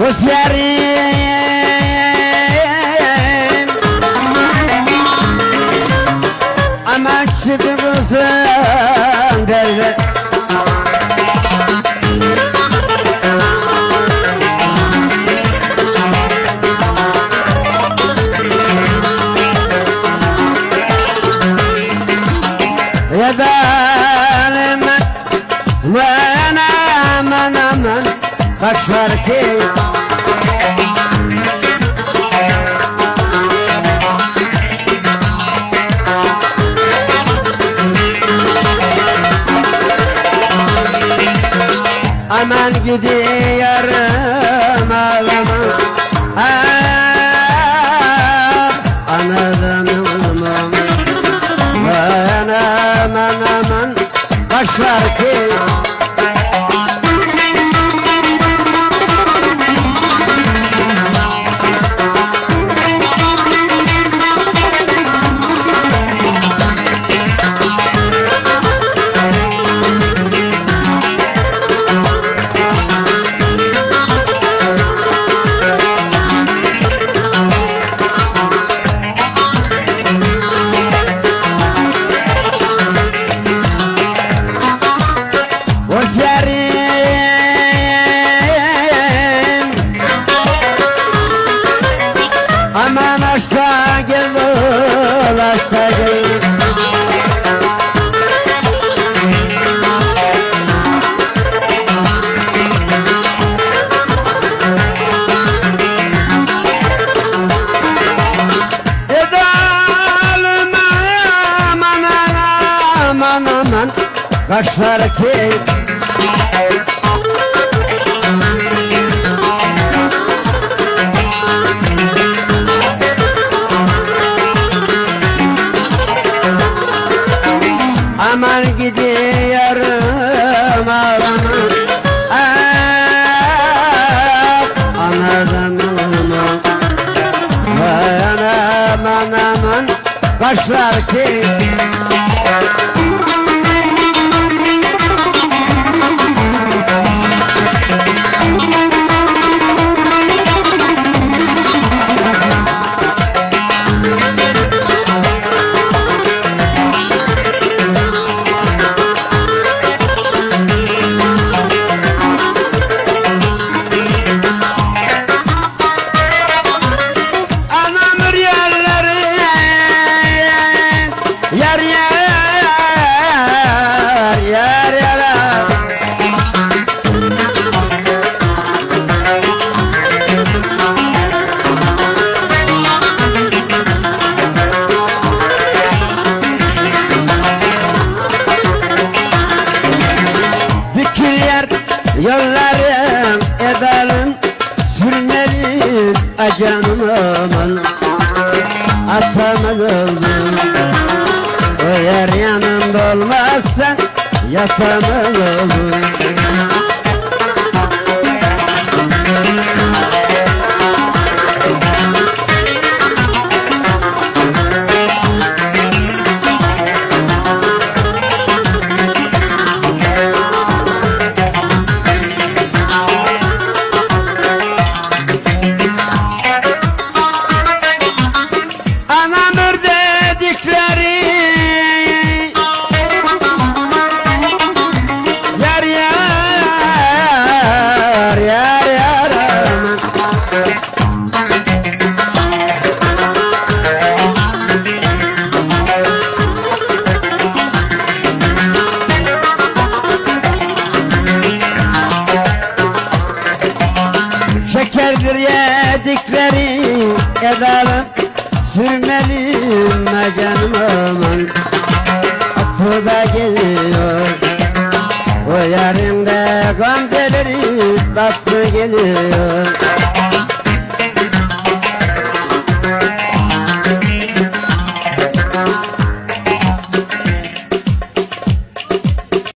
Of yarim aman çıkımızın derler. Ya da aman kaş var ki aman gidiyorum ağlama anladım aman kaş var ki aman aşta gel aşta gel edalım aman kaşlar ki aman gidiyorum ağlama anladım aman kaşlar ki yollarım edelim sürmelim acanım aman atamaz oldum eğer yanımda olmazsan yatamaz oldum şekerdir yedikleri edelim sürmelim canım aman aklı da geliyor o yarında gamzeleri tatlı geliyor